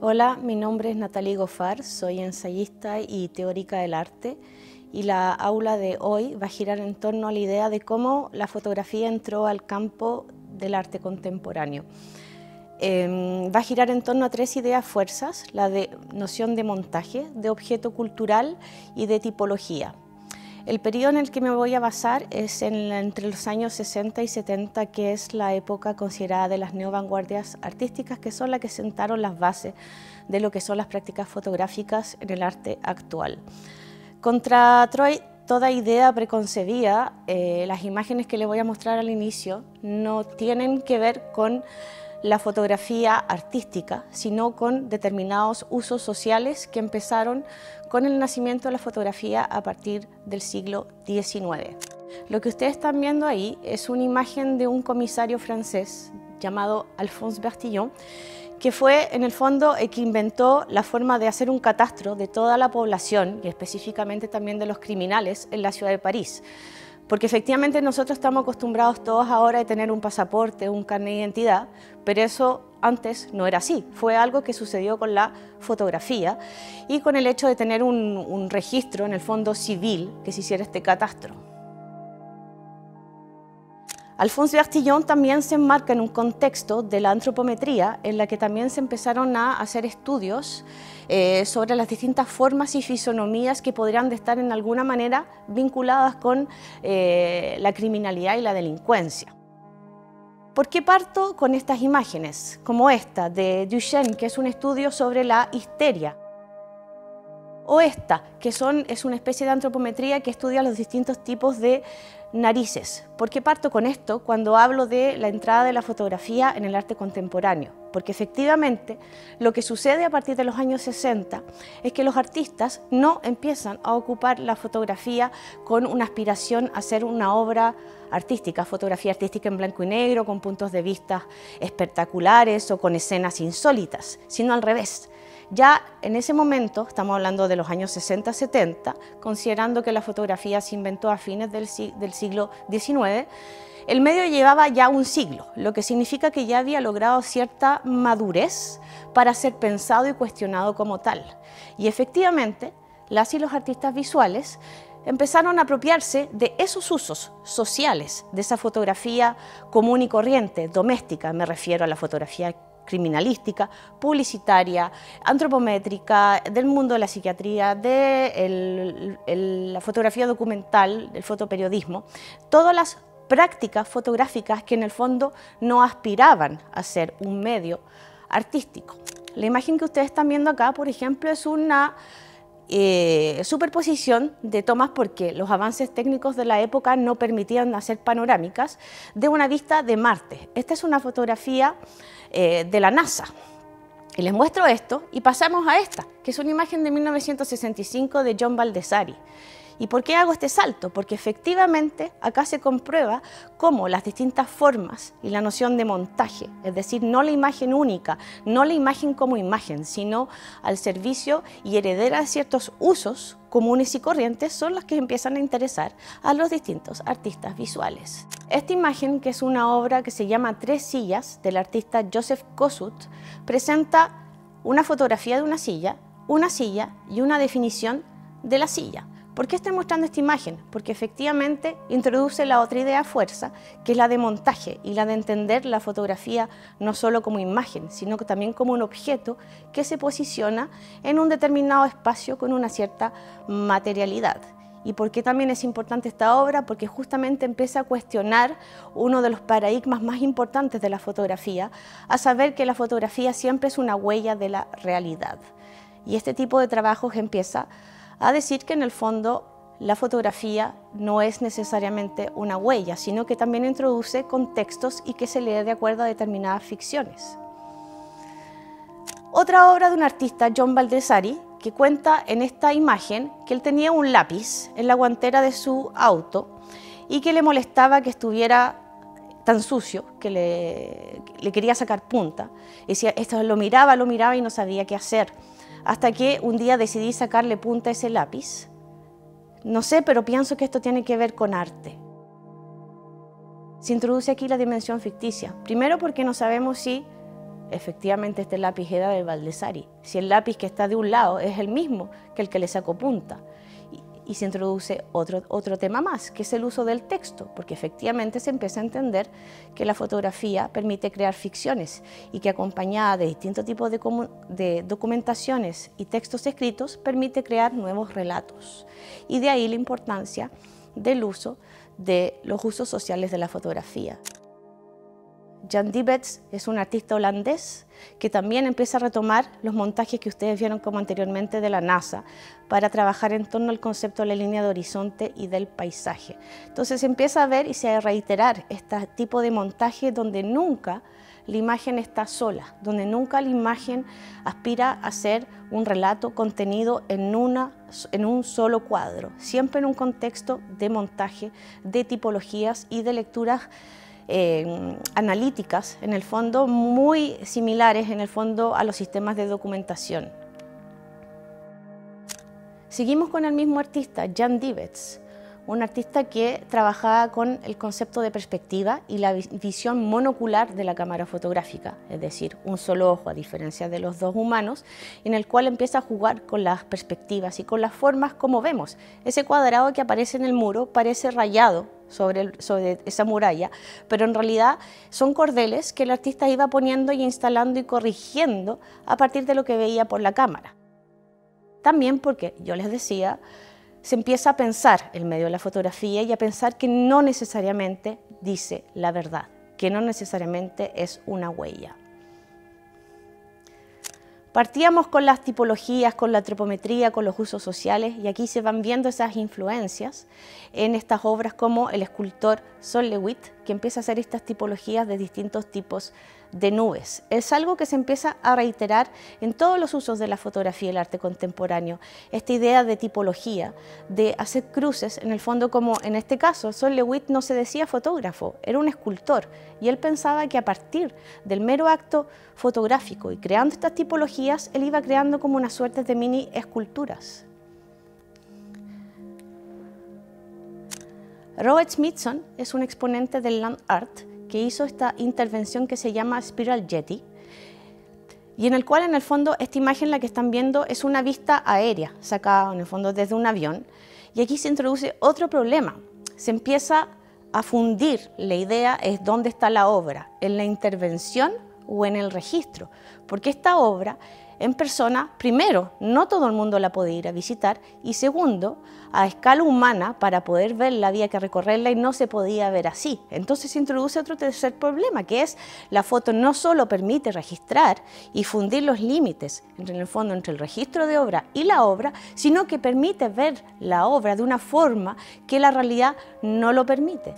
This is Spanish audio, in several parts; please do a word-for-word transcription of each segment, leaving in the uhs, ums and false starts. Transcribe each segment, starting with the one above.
Hola, mi nombre es Natalie Goffard, soy ensayista y teórica del arte y la aula de hoy va a girar en torno a la idea de cómo la fotografía entró al campo del arte contemporáneo. Eh, va a girar en torno a tres ideas fuerzas, la de noción de montaje, de objeto cultural y de tipología. El periodo en el que me voy a basar es en, entre los años sesenta y setenta, que es la época considerada de las neovanguardias artísticas, que son las que sentaron las bases de lo que son las prácticas fotográficas en el arte actual. Contra Troy, toda idea preconcebida, eh, las imágenes que les voy a mostrar al inicio no tienen que ver con la fotografía artística, sino con determinados usos sociales que empezaron con el nacimiento de la fotografía a partir del siglo diecinueve. Lo que ustedes están viendo ahí es una imagen de un comisario francés llamado Alphonse Bertillon, que fue en el fondo el que inventó la forma de hacer un catastro de toda la población y específicamente también de los criminales en la ciudad de París. Porque efectivamente nosotros estamos acostumbrados todos ahora a tener un pasaporte, un carnet de identidad, pero eso antes no era así. Fue algo que sucedió con la fotografía y con el hecho de tener un, un registro en el fondo civil que se hiciera este catastro. Alphonse Bertillon también se enmarca en un contexto de la antropometría en la que también se empezaron a hacer estudios eh, sobre las distintas formas y fisonomías que podrían estar en alguna manera vinculadas con eh, la criminalidad y la delincuencia. ¿Por qué parto con estas imágenes? Como esta de Duchenne, que es un estudio sobre la histeria. O esta, que son, es una especie de antropometría que estudia los distintos tipos de narices. ¿Por qué parto con esto cuando hablo de la entrada de la fotografía en el arte contemporáneo? Porque efectivamente lo que sucede a partir de los años sesenta es que los artistas no empiezan a ocupar la fotografía con una aspiración a hacer una obra artística, fotografía artística en blanco y negro, con puntos de vista espectaculares o con escenas insólitas, sino al revés. Ya en ese momento, estamos hablando de los años sesenta setenta, considerando que la fotografía se inventó a fines del, del siglo diecinueve, el medio llevaba ya un siglo, lo que significa que ya había logrado cierta madurez para ser pensado y cuestionado como tal. Y efectivamente, las y los artistas visuales empezaron a apropiarse de esos usos sociales, de esa fotografía común y corriente, doméstica, me refiero a la fotografía criminalística, publicitaria, antropométrica, del mundo de la psiquiatría, de el, el, la fotografía documental, del fotoperiodismo, todas las prácticas fotográficas que en el fondo no aspiraban a ser un medio artístico. La imagen que ustedes están viendo acá, por ejemplo, es una Eh, superposición de tomas porque los avances técnicos de la época no permitían hacer panorámicas de una vista de Marte. Esta es una fotografía eh, de la NASA. Y les muestro esto y pasamos a esta, que es una imagen de mil novecientos sesenta y cinco de John Baldessari. ¿Y por qué hago este salto? Porque efectivamente acá se comprueba cómo las distintas formas y la noción de montaje, es decir, no la imagen única, no la imagen como imagen, sino al servicio y heredera de ciertos usos comunes y corrientes, son las que empiezan a interesar a los distintos artistas visuales. Esta imagen, que es una obra que se llama Tres sillas, del artista Joseph Kosuth, presenta una fotografía de una silla, una silla y una definición de la silla. ¿Por qué estoy mostrando esta imagen? Porque efectivamente introduce la otra idea fuerza, que es la de montaje y la de entender la fotografía no solo como imagen, sino que también como un objeto que se posiciona en un determinado espacio con una cierta materialidad. ¿Y por qué también es importante esta obra? Porque justamente empieza a cuestionar uno de los paradigmas más importantes de la fotografía, a saber que la fotografía siempre es una huella de la realidad. Y este tipo de trabajos empieza a decir que en el fondo la fotografía no es necesariamente una huella, sino que también introduce contextos y que se lee de acuerdo a determinadas ficciones. Otra obra de un artista, John Baldessari, que cuenta en esta imagen que él tenía un lápiz en la guantera de su auto y que le molestaba que estuviera tan sucio, que le, le quería sacar punta. Y decía, esto lo miraba, lo miraba y no sabía qué hacer. Hasta que un día decidí sacarle punta a ese lápiz. No sé, pero pienso que esto tiene que ver con arte. Se introduce aquí la dimensión ficticia. Primero porque no sabemos si efectivamente este lápiz era de Baldessari, si el lápiz que está de un lado es el mismo que el que le sacó punta. Y, y se introduce otro, otro tema más, que es el uso del texto, porque efectivamente se empieza a entender que la fotografía permite crear ficciones y que acompañada de distintos tipos de, de documentaciones y textos escritos permite crear nuevos relatos. Y de ahí la importancia del uso de los usos sociales de la fotografía. Jan Dibets es un artista holandés que también empieza a retomar los montajes que ustedes vieron como anteriormente de la NASA para trabajar en torno al concepto de la línea de horizonte y del paisaje. Entonces se empieza a ver y se a reiterar este tipo de montaje donde nunca la imagen está sola, donde nunca la imagen aspira a ser un relato contenido en, una, en un solo cuadro, siempre en un contexto de montaje, de tipologías y de lecturas Eh, analíticas, en el fondo muy similares en el fondo a los sistemas de documentación. Seguimos con el mismo artista, Jan Dibets, un artista que trabajaba con el concepto de perspectiva y la visión monocular de la cámara fotográfica, es decir, un solo ojo a diferencia de los dos humanos, en el cual empieza a jugar con las perspectivas y con las formas como vemos. Ese cuadrado que aparece en el muro parece rayado Sobre, el, sobre esa muralla, pero en realidad son cordeles que el artista iba poniendo y instalando y corrigiendo a partir de lo que veía por la cámara. También porque, yo les decía, se empieza a pensar el medio de la fotografía y a pensar que no necesariamente dice la verdad, que no necesariamente es una huella. Partíamos con las tipologías, con la antropometría, con los usos sociales, y aquí se van viendo esas influencias en estas obras como el escultor Sol LeWitt, que empieza a hacer estas tipologías de distintos tipos de nubes. Es algo que se empieza a reiterar en todos los usos de la fotografía y el arte contemporáneo, esta idea de tipología, de hacer cruces, en el fondo como en este caso, Sol LeWitt no se decía fotógrafo, era un escultor, y él pensaba que a partir del mero acto fotográfico y creando estas tipologías, él iba creando como una suerte de mini esculturas. Robert Smithson es un exponente del land art que hizo esta intervención que se llama Spiral Jetty, y en el cual en el fondo esta imagen la que están viendo es una vista aérea sacada en el fondo desde un avión, y aquí se introduce otro problema, se empieza a fundir la idea es dónde está la obra, en la intervención o en el registro, porque esta obra en persona, primero, no todo el mundo la puede ir a visitar, y segundo, a escala humana, para poder verla había que recorrerla y no se podía ver así. Entonces se introduce otro tercer problema, que es la foto no solo permite registrar y fundir los límites, en el fondo, entre el registro de obra y la obra, sino que permite ver la obra de una forma que la realidad no lo permite.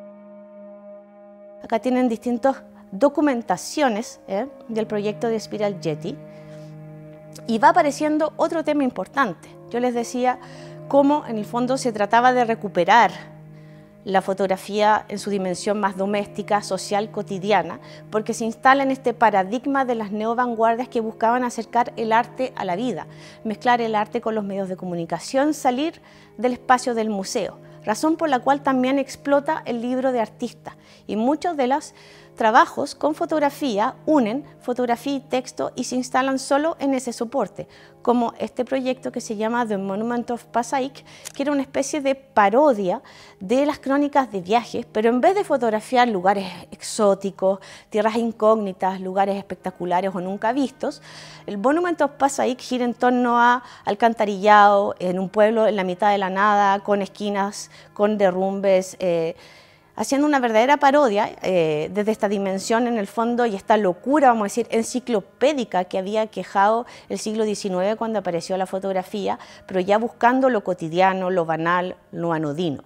Acá tienen distintas documentaciones ¿eh? del proyecto de Spiral Jetty, y va apareciendo otro tema importante. Yo les decía cómo en el fondo se trataba de recuperar la fotografía en su dimensión más doméstica, social, cotidiana, porque se instala en este paradigma de las neovanguardias que buscaban acercar el arte a la vida, mezclar el arte con los medios de comunicación, salir del espacio del museo, razón por la cual también explota el libro de artista, y muchos de los trabajos con fotografía unen fotografía y texto y se instalan solo en ese soporte, como este proyecto que se llama The Monument of Passaic, que era una especie de parodia de las crónicas de viajes, pero en vez de fotografiar lugares exóticos, tierras incógnitas, lugares espectaculares o nunca vistos, el Monument of Passaic gira en torno a alcantarillado, en un pueblo en la mitad de la nada, con esquinas, con derrumbes, eh, haciendo una verdadera parodia eh, desde esta dimensión en el fondo y esta locura, vamos a decir, enciclopédica que había quejado el siglo diecinueve cuando apareció la fotografía, pero ya buscando lo cotidiano, lo banal, lo anodino.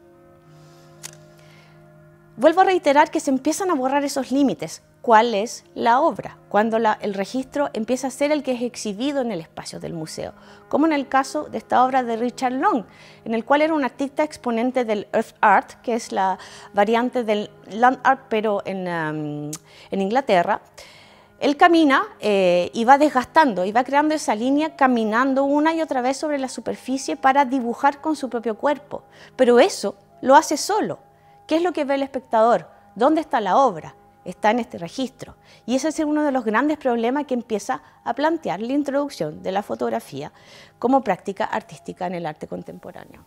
Vuelvo a reiterar que se empiezan a borrar esos límites. ¿Cuál es la obra? Cuando la, el registro empieza a ser el que es exhibido en el espacio del museo, como en el caso de esta obra de Richard Long, en el cual era un artista exponente del Earth Art, que es la variante del Land Art, pero en, um, en Inglaterra. Él camina eh, y va desgastando, y va creando esa línea, caminando una y otra vez sobre la superficie para dibujar con su propio cuerpo, pero eso lo hace solo. ¿Qué es lo que ve el espectador? ¿Dónde está la obra? está en este registro. Y ese es uno de los grandes problemas que empieza a plantear la introducción de la fotografía como práctica artística en el arte contemporáneo.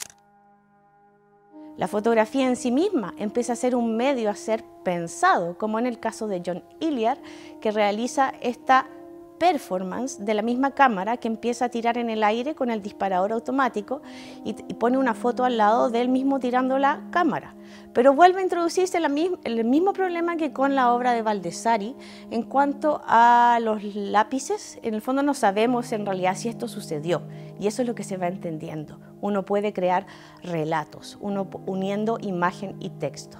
La fotografía en sí misma empieza a ser un medio a ser pensado, como en el caso de John Hilliard, que realiza esta performance de la misma cámara que empieza a tirar en el aire con el disparador automático y, y pone una foto al lado de él mismo tirando la cámara. Pero vuelve a introducirse la misma, el mismo problema que con la obra de Baldessari en cuanto a los lápices. En el fondo no sabemos en realidad si esto sucedió y eso es lo que se va entendiendo. Uno puede crear relatos, uno uniendo imagen y texto.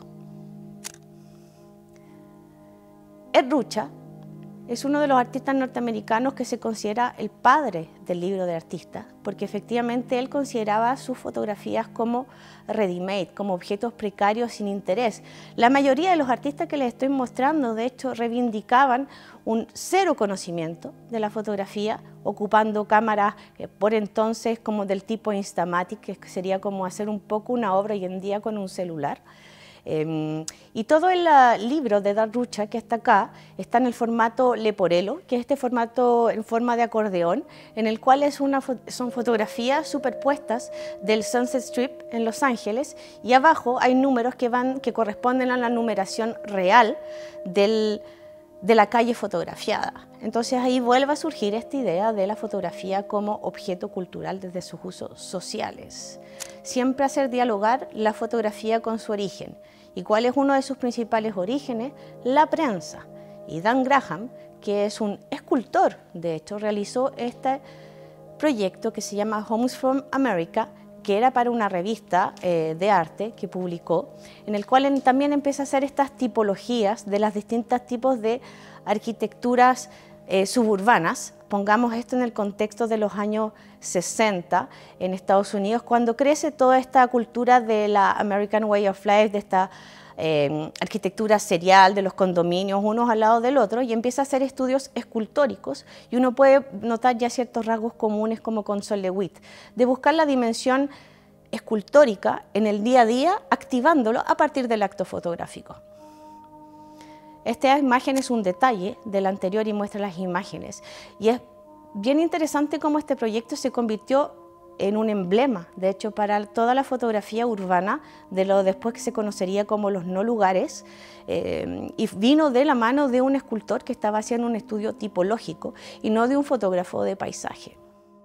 Ed Ruscha es uno de los artistas norteamericanos que se considera el padre del libro de artistas, porque efectivamente él consideraba sus fotografías como ready-made, como objetos precarios sin interés. La mayoría de los artistas que les estoy mostrando, de hecho, reivindicaban un cero conocimiento de la fotografía, ocupando cámaras eh, por entonces como del tipo Instamatic, que sería como hacer un poco una obra hoy en día con un celular. Eh, y todo el uh, libro de Ed Ruscha que está acá está en el formato Leporello, que es este formato en forma de acordeón, en el cual es una fo son fotografías superpuestas del Sunset Strip en Los Ángeles y abajo hay números que, van, que corresponden a la numeración real del, de la calle fotografiada. Entonces ahí vuelve a surgir esta idea de la fotografía como objeto cultural desde sus usos sociales. Siempre hacer dialogar la fotografía con su origen. ¿Y cuál es uno de sus principales orígenes? La prensa. Y Dan Graham, que es un escultor, de hecho, realizó este proyecto que se llama Homes from America, que era para una revista eh, de arte que publicó, en el cual en, también empieza a hacer estas tipologías de los distintos tipos de arquitecturas eh, suburbanas. Pongamos esto en el contexto de los años sesenta en Estados Unidos, cuando crece toda esta cultura de la American Way of Life, de esta eh, arquitectura serial, de los condominios unos al lado del otro, y empieza a hacer estudios escultóricos, y uno puede notar ya ciertos rasgos comunes como con Sol LeWitt, de buscar la dimensión escultórica en el día a día, activándolo a partir del acto fotográfico. Esta imagen es un detalle del anterior y muestra las imágenes. Y es bien interesante cómo este proyecto se convirtió en un emblema, de hecho, para toda la fotografía urbana de lo después que se conocería como los no lugares, eh, y vino de la mano de un escultor que estaba haciendo un estudio tipológico y no de un fotógrafo de paisaje.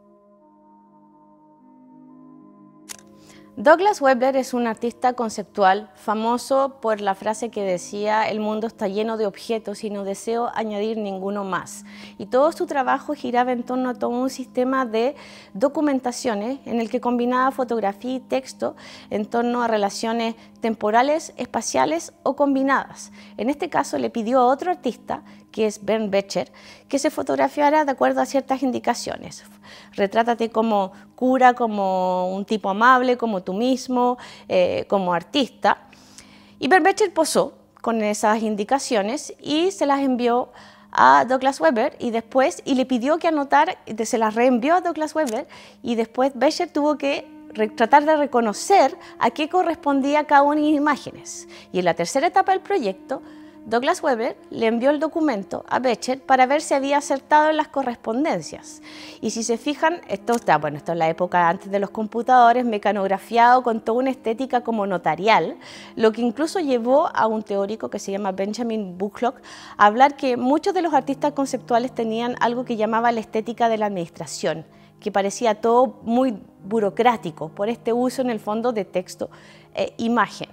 Douglas Weber es un artista conceptual famoso por la frase que decía: el mundo está lleno de objetos y no deseo añadir ninguno más. Y todo su trabajo giraba en torno a todo un sistema de documentaciones en el que combinaba fotografía y texto en torno a relaciones temporales, espaciales o combinadas. En este caso le pidió a otro artista, que es Bernd Becher, que se fotografiara de acuerdo a ciertas indicaciones. Retrátate como cura, como un tipo amable, como tú mismo, eh, como artista. Y Bernd Becher posó con esas indicaciones y se las envió a Douglas Weber y después, y le pidió que anotara, se las reenvió a Douglas Weber y después Becher tuvo que tratar de reconocer a qué correspondía cada una de las imágenes. Y en la tercera etapa del proyecto, Douglas Weber le envió el documento a Becher para ver si había acertado en las correspondencias. Y si se fijan, esto está, bueno, esto es la época antes de los computadores, mecanografiado con toda una estética como notarial, lo que incluso llevó a un teórico que se llama Benjamin Buchlock a hablar que muchos de los artistas conceptuales tenían algo que llamaba la estética de la administración, que parecía todo muy burocrático por este uso en el fondo de texto e imagen.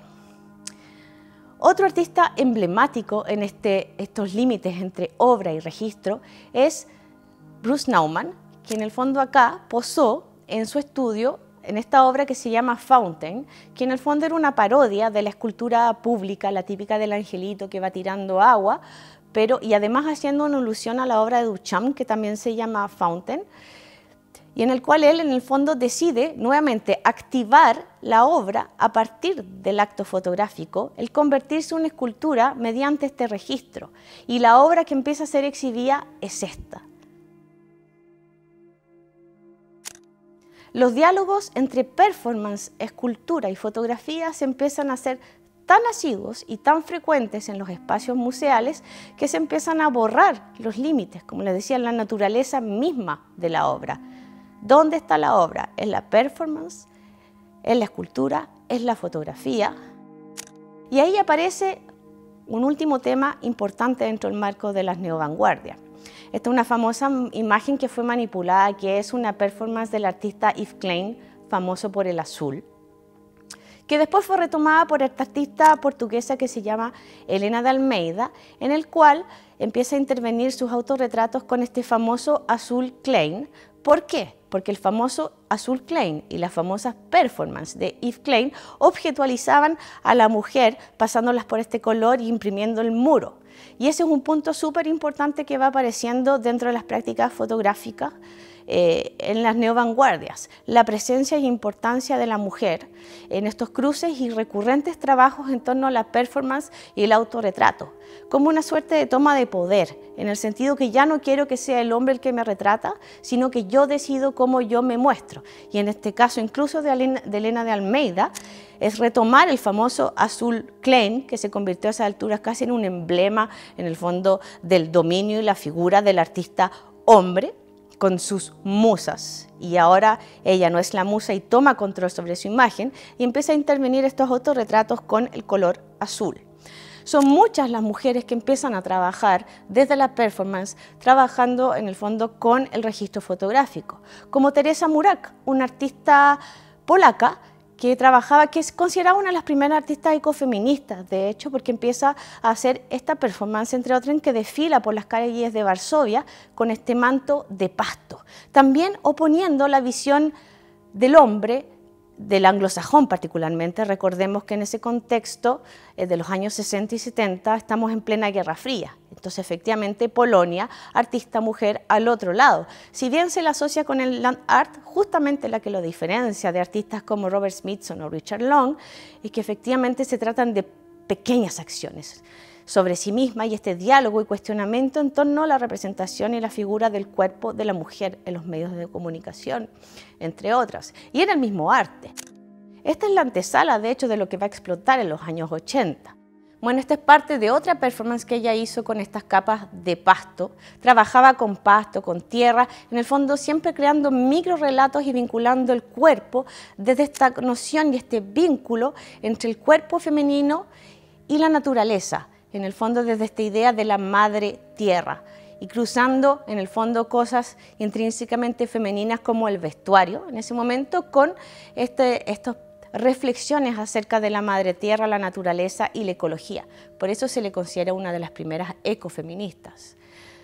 Otro artista emblemático en este, estos límites entre obra y registro es Bruce Nauman, que en el fondo acá posó en su estudio en esta obra que se llama Fountain, que en el fondo era una parodia de la escultura pública, la típica del angelito que va tirando agua, pero, y además haciendo una alusión a la obra de Duchamp, que también se llama Fountain, y en el cual él en el fondo decide nuevamente activar la obra a partir del acto fotográfico, el convertirse en una escultura mediante este registro. Y la obra que empieza a ser exhibida es esta. Los diálogos entre performance, escultura y fotografía se empiezan a hacer tan asiduos y tan frecuentes en los espacios museales que se empiezan a borrar los límites, como les decía, la naturaleza misma de la obra. ¿Dónde está la obra? ¿Es la performance? ¿Es la escultura? ¿Es la fotografía? Y ahí aparece un último tema importante dentro del marco de las neovanguardias. Esta es una famosa imagen que fue manipulada, que es una performance del artista Yves Klein, famoso por el azul, que después fue retomada por esta artista portuguesa que se llama Helena de Almeida, en el cual empieza a intervenir sus autorretratos con este famoso azul Klein. ¿Por qué? Porque el famoso azul Klein y las famosas performances de Yves Klein objetualizaban a la mujer pasándolas por este color y imprimiendo el muro. Y ese es un punto súper importante que va apareciendo dentro de las prácticas fotográficas eh, en las neovanguardias, la presencia e importancia de la mujer en estos cruces y recurrentes trabajos en torno a la performance y el autorretrato, como una suerte de toma de poder, en el sentido que ya no quiero que sea el hombre el que me retrata, sino que yo decido cómo yo me muestro. Y en este caso, incluso de Helena de, Helena de Almeida, es retomar el famoso azul Klein, que se convirtió a esas alturas casi en un emblema, en el fondo, del dominio y la figura del artista hombre, con sus musas, y ahora ella no es la musa y toma control sobre su imagen y empieza a intervenir estos autorretratos con el color azul. Son muchas las mujeres que empiezan a trabajar desde la performance, trabajando en el fondo con el registro fotográfico, como Teresa Murak, una artista polaca que trabajaba, que es considerada una de las primeras artistas ecofeministas, de hecho, porque empieza a hacer esta performance, entre otras, en que desfila por las calles de Varsovia con este manto de pasto, también oponiendo la visión del hombre, del anglosajón particularmente. Recordemos que en ese contexto eh, de los años sesenta y setenta estamos en plena Guerra Fría, entonces efectivamente Polonia, artista mujer al otro lado. Si bien se la asocia con el land art, justamente la que lo diferencia de artistas como Robert Smithson o Richard Long es que efectivamente se tratan de pequeñas acciones sobre sí misma y este diálogo y cuestionamiento en torno a la representación y la figura del cuerpo de la mujer en los medios de comunicación, entre otras, y en el mismo arte. Esta es la antesala, de hecho, de lo que va a explotar en los años ochenta. Bueno, esta es parte de otra performance que ella hizo con estas capas de pasto. Trabajaba con pasto, con tierra, en el fondo siempre creando micro relatos y vinculando el cuerpo desde esta noción y este vínculo entre el cuerpo femenino y la naturaleza, en el fondo desde esta idea de la madre tierra, y cruzando en el fondo cosas intrínsecamente femeninas como el vestuario en ese momento con este, estas reflexiones acerca de la madre tierra, la naturaleza y la ecología. Por eso se le considera una de las primeras ecofeministas.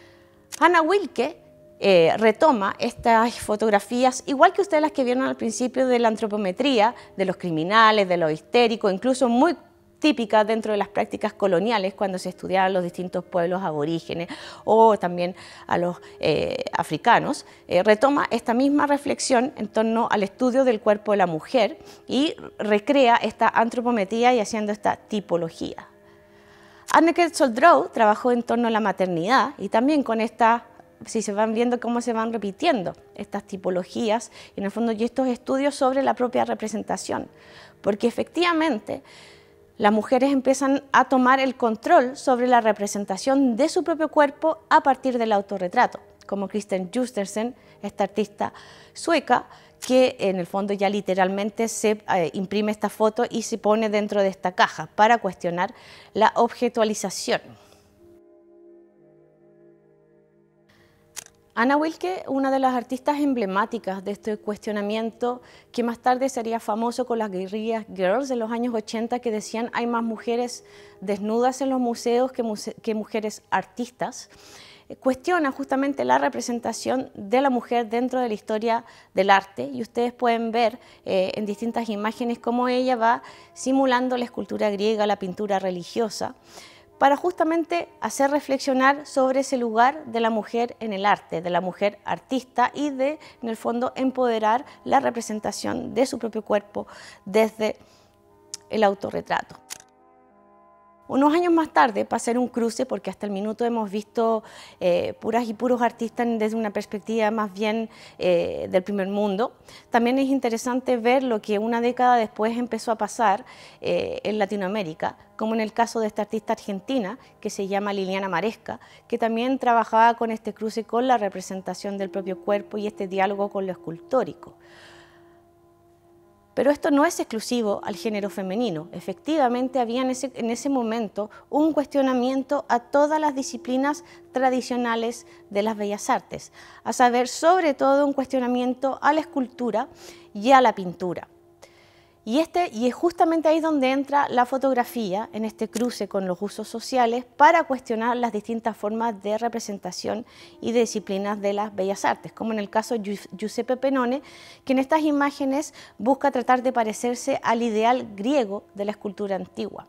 Anna Wilke eh, retoma estas fotografías, igual que ustedes las que vieron al principio de la antropometría, de los criminales, de los histéricos, incluso muy típica dentro de las prácticas coloniales cuando se estudiaban los distintos pueblos aborígenes o también a los eh, africanos, eh, retoma esta misma reflexión en torno al estudio del cuerpo de la mujer y recrea esta antropometría y haciendo esta tipología. Anneke Soldrau trabajó en torno a la maternidad y también con esta, si se van viendo cómo se van repitiendo estas tipologías y en el fondo y estos estudios sobre la propia representación, porque efectivamente las mujeres empiezan a tomar el control sobre la representación de su propio cuerpo a partir del autorretrato, como Kristen Justersen, esta artista sueca, que en el fondo ya literalmente se eh, imprime esta foto y se pone dentro de esta caja para cuestionar la objetualización. Anna Wilke, una de las artistas emblemáticas de este cuestionamiento que más tarde sería famoso con las guerrillas girls de los años ochenta que decían hay más mujeres desnudas en los museos que, muse que mujeres artistas, cuestiona justamente la representación de la mujer dentro de la historia del arte y ustedes pueden ver eh, en distintas imágenes cómo ella va simulando la escultura griega, la pintura religiosa, para justamente hacer reflexionar sobre ese lugar de la mujer en el arte, de la mujer artista y de, en el fondo, empoderar la representación de su propio cuerpo desde el autorretrato. Unos años más tarde, para hacer un cruce, porque hasta el minuto hemos visto eh, puras y puros artistas desde una perspectiva más bien eh, del primer mundo, también es interesante ver lo que una década después empezó a pasar eh, en Latinoamérica, como en el caso de esta artista argentina que se llama Liliana Maresca, que también trabajaba con este cruce con la representación del propio cuerpo y este diálogo con lo escultórico. Pero esto no es exclusivo al género femenino. Efectivamente, había en ese, en ese momento un cuestionamiento a todas las disciplinas tradicionales de las bellas artes, a saber, sobre todo un cuestionamiento a la escultura y a la pintura. Y, este, y es justamente ahí donde entra la fotografía, en este cruce con los usos sociales, para cuestionar las distintas formas de representación y de disciplinas de las bellas artes, como en el caso de Giuseppe Pennone, que en estas imágenes busca tratar de parecerse al ideal griego de la escultura antigua.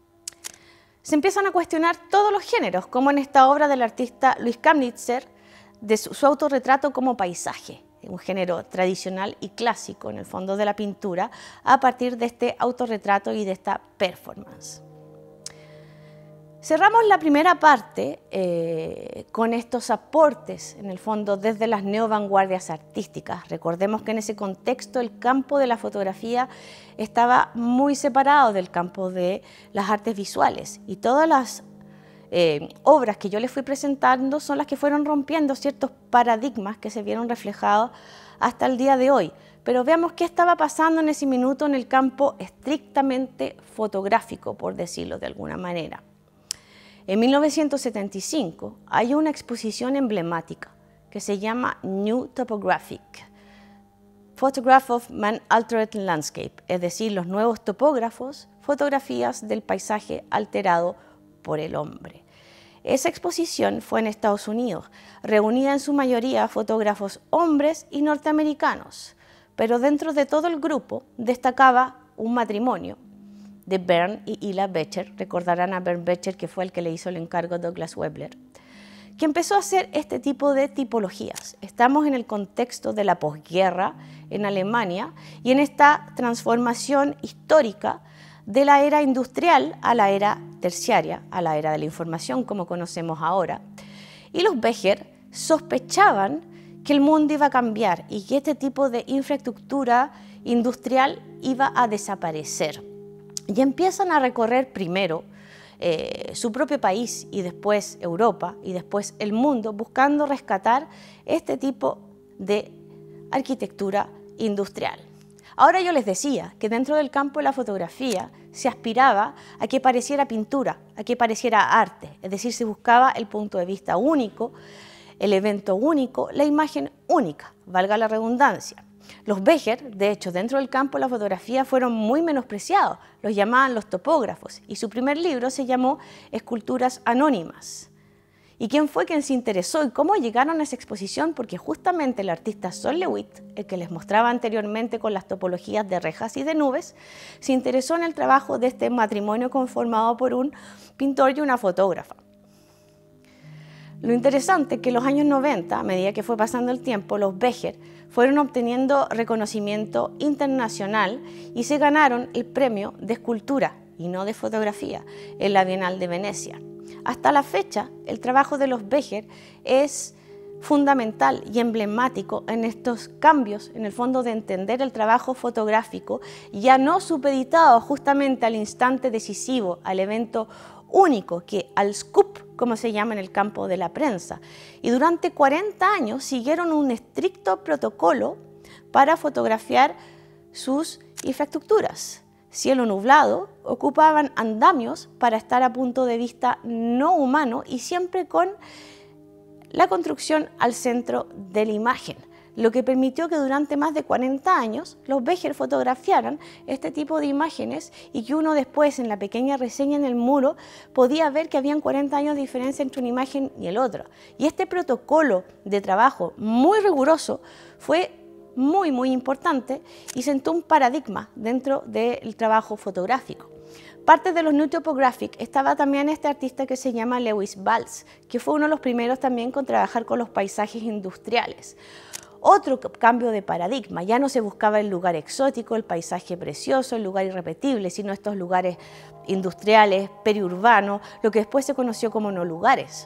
Se empiezan a cuestionar todos los géneros, como en esta obra del artista Luis Kamnitzer, de su, su autorretrato como paisaje, un género tradicional y clásico en el fondo de la pintura, a partir de este autorretrato y de esta performance. Cerramos la primera parte eh, con estos aportes, en el fondo, desde las neovanguardias artísticas. Recordemos que en ese contexto el campo de la fotografía estaba muy separado del campo de las artes visuales, y todas las Eh, obras que yo les fui presentando son las que fueron rompiendo ciertos paradigmas que se vieron reflejados hasta el día de hoy. Pero veamos qué estaba pasando en ese minuto en el campo estrictamente fotográfico, por decirlo de alguna manera. En mil novecientos setenta y cinco hay una exposición emblemática que se llama New Topographic, Photograph of Man Altered Landscape, es decir, los nuevos topógrafos, fotografías del paisaje alterado por el hombre. Esa exposición fue en Estados Unidos, reunida en su mayoría fotógrafos hombres y norteamericanos, pero dentro de todo el grupo destacaba un matrimonio de Bernd y Ila Becher. Recordarán a Bernd Becher, que fue el que le hizo el encargo a Douglas Webler, que empezó a hacer este tipo de tipologías. Estamos en el contexto de la posguerra en Alemania y en esta transformación histórica de la era industrial a la era terciaria, a la era de la información como conocemos ahora. Y los Becher sospechaban que el mundo iba a cambiar y que este tipo de infraestructura industrial iba a desaparecer. Y empiezan a recorrer primero eh, su propio país y después Europa y después el mundo, buscando rescatar este tipo de arquitectura industrial. Ahora yo les decía que dentro del campo de la fotografía se aspiraba a que pareciera pintura, a que pareciera arte, es decir, se buscaba el punto de vista único, el evento único, la imagen única, valga la redundancia. Los Becher, de hecho, dentro del campo de la fotografía fueron muy menospreciados, los llamaban los topógrafos, y su primer libro se llamó Esculturas Anónimas. ¿Y quién fue quien se interesó y cómo llegaron a esa exposición? Porque justamente el artista Sol Lewitt, el que les mostraba anteriormente con las topologías de rejas y de nubes, se interesó en el trabajo de este matrimonio conformado por un pintor y una fotógrafa. Lo interesante es que en los años noventa, a medida que fue pasando el tiempo, los Becher fueron obteniendo reconocimiento internacional y se ganaron el premio de escultura y no de fotografía en la Bienal de Venecia. Hasta la fecha, el trabajo de los Becher es fundamental y emblemático en estos cambios, en el fondo de entender el trabajo fotográfico, ya no supeditado justamente al instante decisivo, al evento único, que al scoop, como se llama en el campo de la prensa. Y durante cuarenta años siguieron un estricto protocolo para fotografiar sus infraestructuras. Cielo nublado, ocupaban andamios para estar a punto de vista no humano y siempre con la construcción al centro de la imagen, lo que permitió que durante más de cuarenta años los Becher fotografiaran este tipo de imágenes y que uno después en la pequeña reseña en el muro podía ver que habían cuarenta años de diferencia entre una imagen y el otro. Y este protocolo de trabajo muy riguroso fue muy muy importante y sentó un paradigma dentro del trabajo fotográfico. Parte de los New Topographic estaba también este artista que se llama Lewis Balz, que fue uno de los primeros también con trabajar con los paisajes industriales. otro cambio de paradigma. Ya no se buscaba el lugar exótico, el paisaje precioso, el lugar irrepetible, sino estos lugares industriales, periurbanos, lo que después se conoció como no lugares.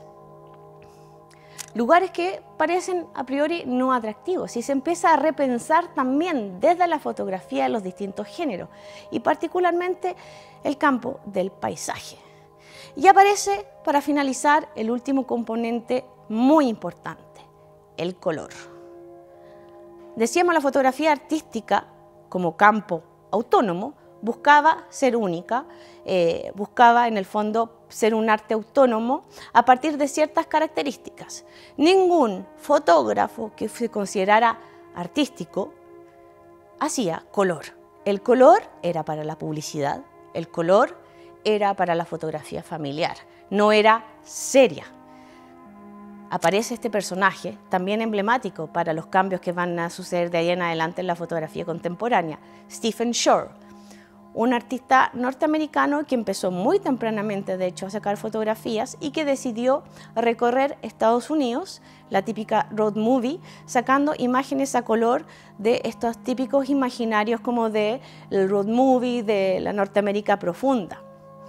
Lugares que parecen a priori no atractivos y se empieza a repensar también desde la fotografía de los distintos géneros y particularmente el campo del paisaje. Y aparece, para finalizar, el último componente muy importante, el color. Decíamos, la fotografía artística, como campo autónomo, buscaba ser única, eh, buscaba en el fondo ser un arte autónomo a partir de ciertas características. Ningún fotógrafo que se considerara artístico hacía color. El color era para la publicidad, el color era para la fotografía familiar, no era seria. Aparece este personaje, también emblemático para los cambios que van a suceder de ahí en adelante en la fotografía contemporánea, Stephen Shore, un artista norteamericano que empezó muy tempranamente, de hecho, a sacar fotografías y que decidió recorrer Estados Unidos, la típica road movie, sacando imágenes a color de estos típicos imaginarios como del road movie de la Norteamérica profunda.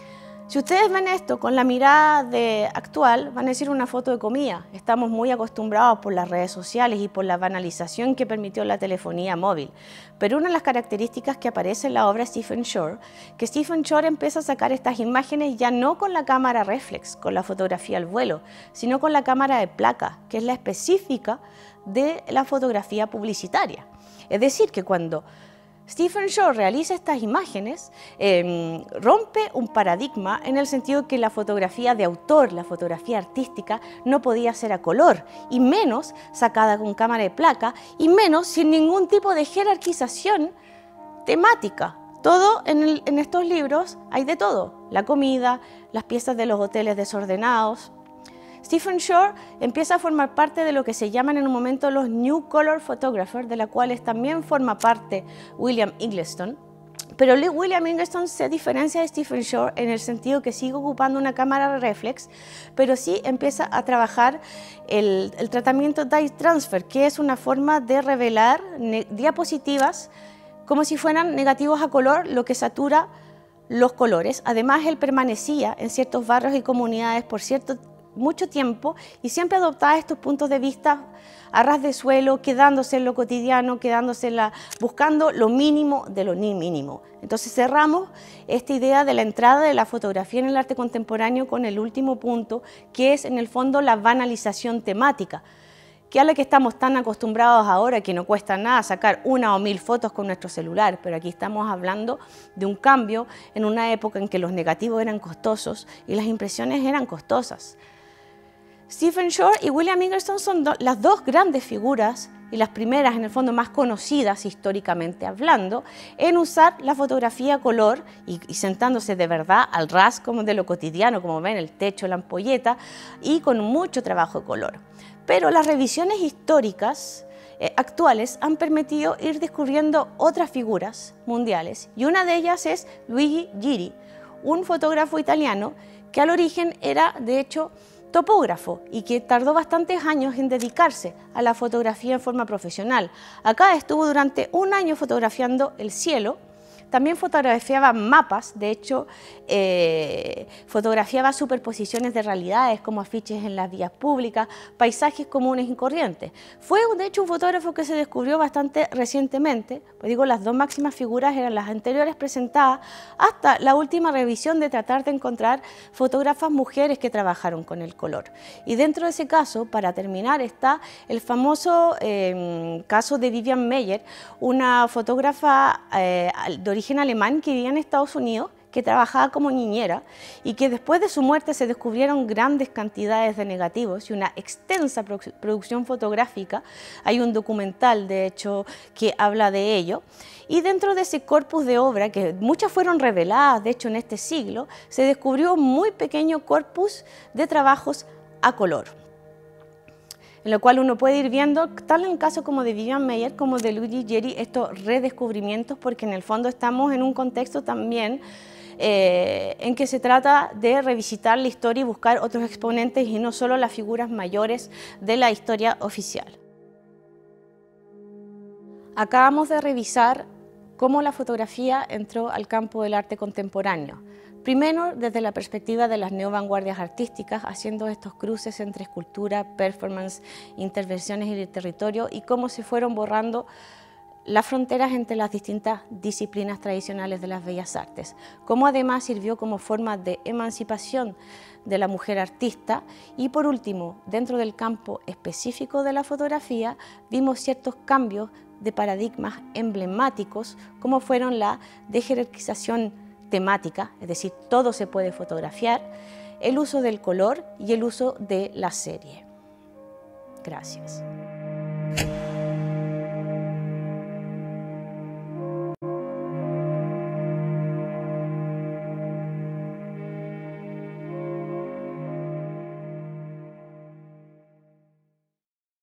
Si ustedes ven esto con la mirada de actual, van a decir una foto de comida. Estamos muy acostumbrados por las redes sociales y por la banalización que permitió la telefonía móvil. Pero una de las características que aparece en la obra de Stephen Shore, que Stephen Shore empieza a sacar estas imágenes ya no con la cámara reflex, con la fotografía al vuelo, sino con la cámara de placa, que es la específica de la fotografía publicitaria. Es decir, que cuando Stephen Shore realiza estas imágenes, eh, rompe un paradigma en el sentido que la fotografía de autor, la fotografía artística, no podía ser a color, y menos sacada con cámara de placa, y menos sin ningún tipo de jerarquización temática. Todo en, el, en estos libros hay de todo, la comida, las piezas de los hoteles desordenados. Stephen Shore empieza a formar parte de lo que se llaman en un momento los New Color Photographers, de la cuales también forma parte William Eggleston. Pero William Eggleston se diferencia de Stephen Shore en el sentido que sigue ocupando una cámara reflex, pero sí empieza a trabajar el, el tratamiento dye transfer, que es una forma de revelar diapositivas como si fueran negativos a color, lo que satura los colores. Además, él permanecía en ciertos barrios y comunidades por cierto mucho tiempo y siempre adoptaba estos puntos de vista a ras de suelo, quedándose en lo cotidiano, quedándose en la, buscando lo mínimo de lo ni mínimo. Entonces cerramos esta idea de la entrada de la fotografía en el arte contemporáneo con el último punto, que es en el fondo la banalización temática, que a la que estamos tan acostumbrados ahora, que no cuesta nada sacar una o mil fotos con nuestro celular, pero aquí estamos hablando de un cambio en una época en que los negativos eran costosos y las impresiones eran costosas. Stephen Shore y William Eggleston son do las dos grandes figuras y las primeras, en el fondo, más conocidas históricamente hablando, en usar la fotografía a color y, y sentándose de verdad al ras como de lo cotidiano, como ven, el techo, la ampolleta, y con mucho trabajo de color. Pero las revisiones históricas eh, actuales han permitido ir descubriendo otras figuras mundiales, y una de ellas es Luigi Giri, un fotógrafo italiano que al origen era, de hecho, topógrafo y que tardó bastantes años en dedicarse a la fotografía en forma profesional. Acá estuvo durante un año fotografiando el cielo. También fotografiaba mapas, de hecho, eh, fotografiaba superposiciones de realidades como afiches en las vías públicas, paisajes comunes y corrientes. Fue, de hecho, un fotógrafo que se descubrió bastante recientemente, pues digo, las dos máximas figuras eran las anteriores presentadas, hasta la última revisión de tratar de encontrar fotógrafas mujeres que trabajaron con el color. Y dentro de ese caso, para terminar, está el famoso eh, caso de Vivian Maier, una fotógrafa eh, de origen alemán que vivía en Estados Unidos, que trabajaba como niñera y que después de su muerte se descubrieron grandes cantidades de negativos y una extensa produ producción fotográfica. Hay un documental, de hecho, que habla de ello. Y dentro de ese corpus de obra, que muchas fueron reveladas, de hecho, en este siglo, se descubrió un muy pequeño corpus de trabajos a color, en lo cual uno puede ir viendo, tal en el caso como de Vivian Maier como de Luigi Giri, estos redescubrimientos, porque en el fondo estamos en un contexto también eh, en que se trata de revisitar la historia y buscar otros exponentes y no solo las figuras mayores de la historia oficial. Acabamos de revisar cómo la fotografía entró al campo del arte contemporáneo. Primero, desde la perspectiva de las neovanguardias artísticas, haciendo estos cruces entre escultura, performance, intervenciones en el territorio y cómo se fueron borrando las fronteras entre las distintas disciplinas tradicionales de las bellas artes, cómo además sirvió como forma de emancipación de la mujer artista y por último, dentro del campo específico de la fotografía, vimos ciertos cambios de paradigmas emblemáticos como fueron la dejerarquización temática, es decir, todo se puede fotografiar, el uso del color y el uso de la serie. Gracias.